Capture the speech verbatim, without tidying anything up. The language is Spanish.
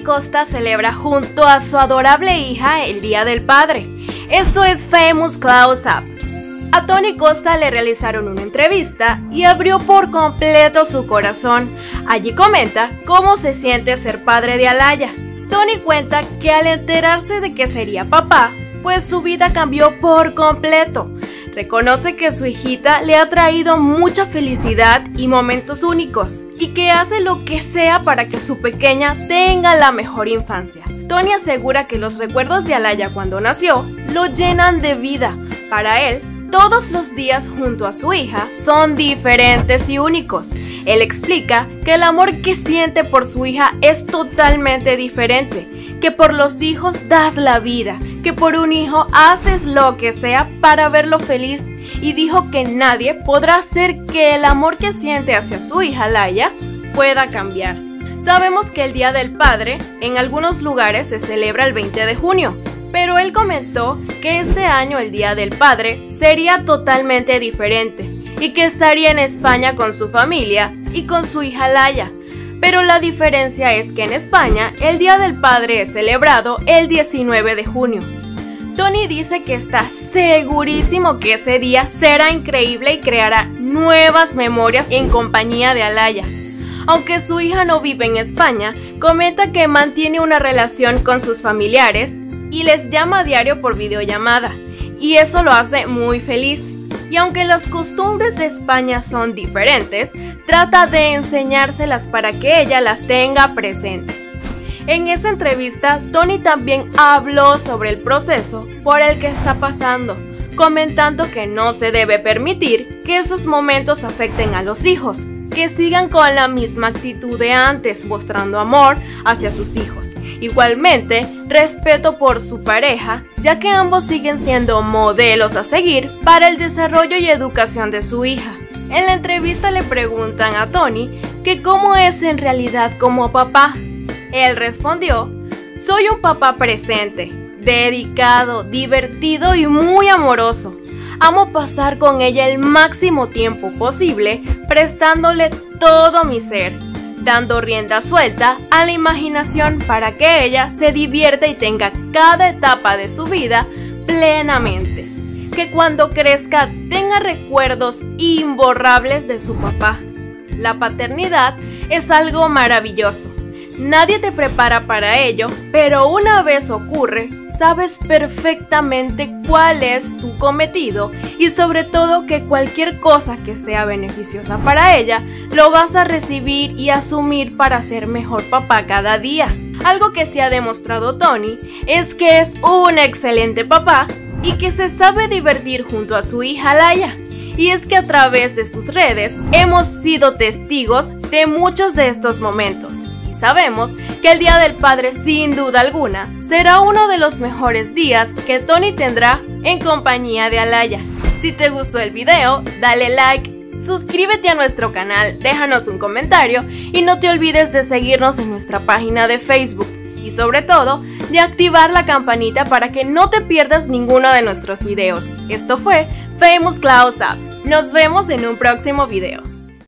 Costa celebra junto a su adorable hija el Día del Padre. Esto es Famous Close Up. A Tony Costa le realizaron una entrevista y abrió por completo su corazón. Allí comenta cómo se siente ser padre de Alaya. Tony cuenta que al enterarse de que sería papá, pues su vida cambió por completo. Reconoce que su hijita le ha traído mucha felicidad y momentos únicos, y que hace lo que sea para que su pequeña tenga la mejor infancia. Tony asegura que los recuerdos de Alaya cuando nació lo llenan de vida. Para él, todos los días junto a su hija son diferentes y únicos. Él explica que el amor que siente por su hija es totalmente diferente, que por los hijos das la vida, que por un hijo haces lo que sea para verlo feliz, y dijo que nadie podrá hacer que el amor que siente hacia su hija Alaya pueda cambiar. Sabemos que el Día del Padre en algunos lugares se celebra el veinte de junio, pero él comentó que este año el Día del Padre sería totalmente diferente y que estaría en España con su familia y con su hija Alaya. Pero la diferencia es que en España el Día del Padre es celebrado el diecinueve de junio. Tony dice que está segurísimo que ese día será increíble y creará nuevas memorias en compañía de Alaya. Aunque su hija no vive en España, comenta que mantiene una relación con sus familiares y les llama a diario por videollamada, y eso lo hace muy feliz. Y aunque las costumbres de España son diferentes, trata de enseñárselas para que ella las tenga presente. En esa entrevista, Tony también habló sobre el proceso por el que está pasando, comentando que no se debe permitir que esos momentos afecten a los hijos, que sigan con la misma actitud de antes, mostrando amor hacia sus hijos. Igualmente, respeto por su pareja, ya que ambos siguen siendo modelos a seguir para el desarrollo y educación de su hija. En la entrevista le preguntan a Tony que cómo es en realidad como papá. Él respondió: soy un papá presente, dedicado, divertido y muy amoroso. Amo pasar con ella el máximo tiempo posible, prestándole todo mi ser, dando rienda suelta a la imaginación para que ella se divierta y tenga cada etapa de su vida plenamente. Que cuando crezca tenga recuerdos imborrables de su papá. La paternidad es algo maravilloso. Nadie te prepara para ello, pero una vez ocurre, sabes perfectamente cuál es tu cometido y sobre todo que cualquier cosa que sea beneficiosa para ella, lo vas a recibir y asumir para ser mejor papá cada día. Algo que sí ha demostrado Tony es que es un excelente papá y que se sabe divertir junto a su hija Alaya. Y es que a través de sus redes hemos sido testigos de muchos de estos momentos. Sabemos que el Día del Padre, sin duda alguna, será uno de los mejores días que Tony tendrá en compañía de Alaya. Si te gustó el video, dale like, suscríbete a nuestro canal, déjanos un comentario y no te olvides de seguirnos en nuestra página de Facebook y sobre todo de activar la campanita para que no te pierdas ninguno de nuestros videos. Esto fue Famous Close Up. Nos vemos en un próximo video.